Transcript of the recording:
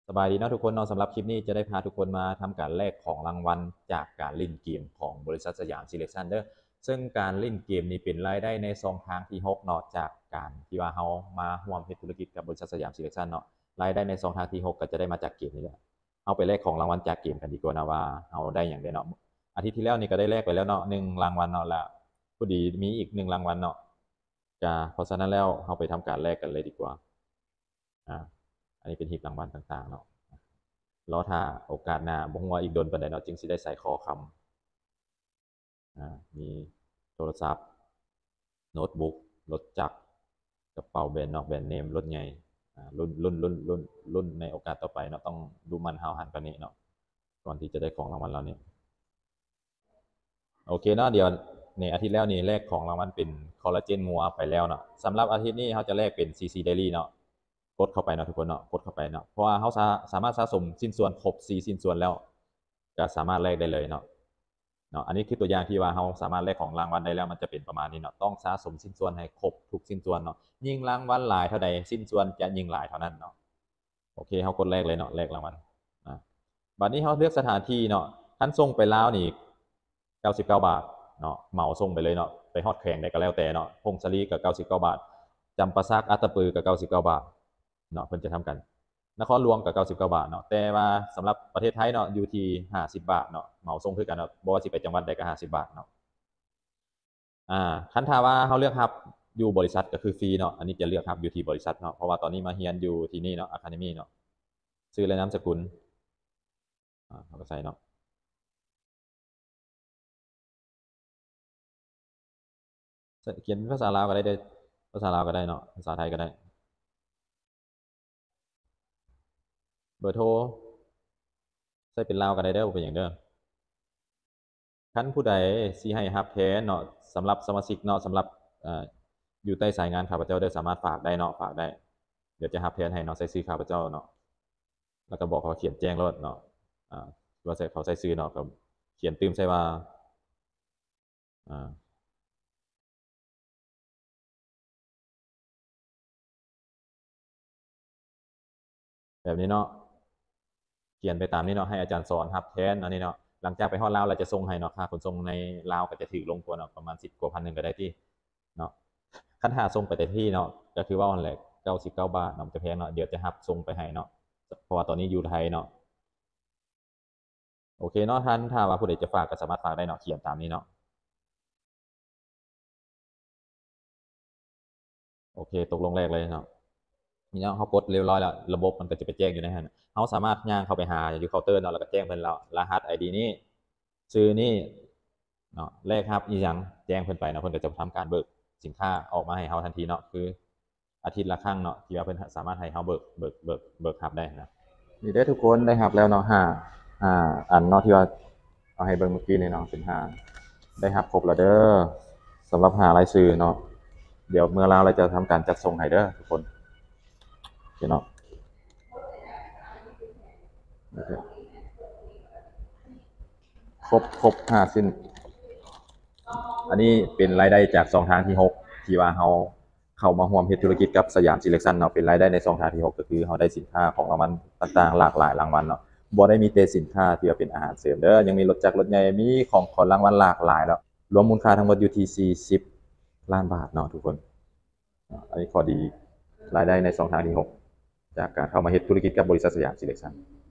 สบายดีเนาะทุกคนเนาะสำหรับคลิปนี้จะได้พาทุกคนมาทำการแลกของรางวัลจากการเล่นเกมของบริษัทสยามซีเล็กซันเดอร์ซึ่งการเล่นเกมนี้เป็นรายได้ในซองทางที่6เนาะจากการที่ว่าเรามาร่วมเฮ็ดธุรกิจกับบริษัทสยามซีเล็กซันเนาะรายได้ในซองทางที่6ก็จะได้มาจากเกมนี่แหละเอาไปแลกของรางวัลจากเกมกันดีกว่านะว่าเราได้อย่างไรเนาะอาทิตย์ที่แล้วนี่ก็ได้แลกไปแล้วเนาะ1รางวัลเนาะละพอดีมีอีก1รางวัลเนาะจะเพราะฉะนั้นแล้วเราไปทำการแลกกันเลยดีกว่าอ่าอันนี้เป็นหีบรางวัลต่างๆเนาะ รอถ้าโอกาสหน้าบ่ฮู้ว่าอีกโดนปานใดเนาะจึงสิได้ใส่ขอคำมีโทรศัพท์โน้ตบุ๊กรถจักรกระเป๋าแบรนด์นอกแบรนด์เนมรถใหญ่รุ่นในโอกาสต่อไปเนาะต้องดูมันหาวหันกว่านี้เนาะก่อนที่จะได้ของรางวัลเหล่านี้โอเคเนาะเดี๋ยวนี่อาทิตย์แล้วนี่แลกของรางวัลเป็นคอลลาเจนงัวไปแล้วเนาะสำหรับอาทิตย์นี้เขาจะแลกเป็น CC Daily เนาะกดเข้าไปเนาะทุกคนเนาะกดเข้าไปเนาะเพราะว่าเขาสามารถสะสมสิ้นส่วนครบ4สิ้นส่วนแล้วก็สามารถแลกได้เลยเนาะอันนี้คือตัวอย่างที่ว่าเขาสามารถแลกของรางวัลได้แล้วมันจะเป็นประมาณนี้เนาะต้องสะสมสิ้นส่วนให้ครบทุกสิ้นส่วนเนาะยิ่งรางวัลหลายเท่าใดสิ้นส่วนจะยิ่งหลายเท่านั้นเนาะโอเคเขากดแลกเลยเนาะแลกรางวัลบัดนี้เขาเลือกสถานที่เนาะท่านส่งไปลาวนี่99บาทเนาะเหมาส่งไปเลยเนาะไปฮอดแข่งได้ก็แล้วแต่เนาะพงศลีก็99บาทจำปาซักอัตตปือก็99บาทเนาะเพิ่นจะทำกันนครหลวงก็99บาทเนาะแต่ว่าสำหรับประเทศไทยเนาะอยู่ที่50บาทเนาะเหมาส่งคือกันเนาะบ่ว่าสิไปจังหวัดใดก็50บาทเนาะคันถ้าว่าเขาเลือกรับอยู่บริษัทก็คือฟรีเนาะอันนี้จะเลือกรับอยู่ที่บริษัทเนาะเพราะว่าตอนนี้มาเรียนอยู่ที่นี่เนาะ Academy เนาะชื่อและนามสกุลเขาก็ใส่เนาะเขียนภาษาลาวก็ได้เด้อภาษาลาวก็ได้เนาะภาษาไทยก็ได้เบอร์โทรใส่เป็นลาวก็ได้เด้อบ่เป็นหยังเด้อคันผู้ใดสิให้รับแทนเนาะสำหรับสมาชิกเนาะสำหรับอยู่ใต้สายงานข้าพเจ้าได้สามารถฝากได้เนาะฝากได้เดี๋ยวจะรับแทนให้เนาะใส่ชื่อข้าพเจ้าเนาะแล้วก็บอกเขาเขียนแจ้งรถเนาะว่าใส่เขาใส่ชื่อเนาะก็เขียนตืมใส่ว่าอ่าแบบนี้เนาะ เขียนไปตามนี้เนาะให้อาจารย์สอนรับแทนอันนี้เนาะหลังจากไปฮอดลาวเราจะส่งให้เนาะค่าขนส่งในลาวก็จะถือลงกว่าเนาะประมาณ10กว่าพันหนึ่งก็ได้ที่เนาะคันหาส่งไปแต่ที่เนาะก็คือว่าอันแหละ99บาทเนาะมันจะแพงเนาะเดี๋ยวจะรับส่งไปให้เนาะเพราะว่าตอนนี้อยู่ไทยเนาะโอเคเนาะท่านถ้าว่าผู้ใดจะฝากก็สามารถฝากได้เนาะเขียนตามนี้เนาะโอเคตกลงแรกเลยเนาะนี่เนาะเขากดเรียบร้อยแล้วระบบมันก็จะไปแจ้งอยู่ในนั้นเขาสามารถย่างเข้าไปหาอยู่เคาน์เตอร์เนาะแล้วก็แจ้งเพิ่นแล้วรหัสไอดีนี้ชื่อนี่เนาะเลขครับอีหยังแจ้งเพิ่นไปเนาะเพิ่นก็จะทำการเบิกสินค้าออกมาให้เฮาทันทีเนาะคืออาทิตย์ละครั้งเนาะที่ว่าเพิ่นสามารถให้เฮาเบิกรับได้นะนี่ได้ทุกคนได้รับแล้วเนาะห้าอันเนาะที่ว่าเอาให้เบิ่งเมื่อกี้นี่เนาะเป็นห้าได้รับครบแล้วเด้อสำหรับหารายชื่อเนาะเดี๋ยวเมื่อเราจะทำการจัดส่งให้เด้อทุกคนโอเคเนาะโอเคครบ5 สิ้นอันนี้เป็นรายได้จากช่องทางที่6ที่ว่าเราเข้ามาร่วมเฮ็ดธุรกิจกับสยามซิเลคชันเนาะเป็นรายได้ในช่องทางที่6ก็คือเราได้สินค้าของรางวัลต่างๆหลากหลายรางวัลเนาะบ่ได้มีแต่สินค้าที่ว่าเป็นอาหารเสริมเด้อยังมีรถจักรรถใหญ่มีของรางวัลหลากหลายแล้วรวมมูลค่าทั้งหมดอยู่ที่40ล้านบาทเนาะทุกคนอันนี้ข้อดีรายได้ในช่องทางที่6จากการเข้ามาเฮ็ดธุรกิจกับบริษัทสยามซิเลคชัน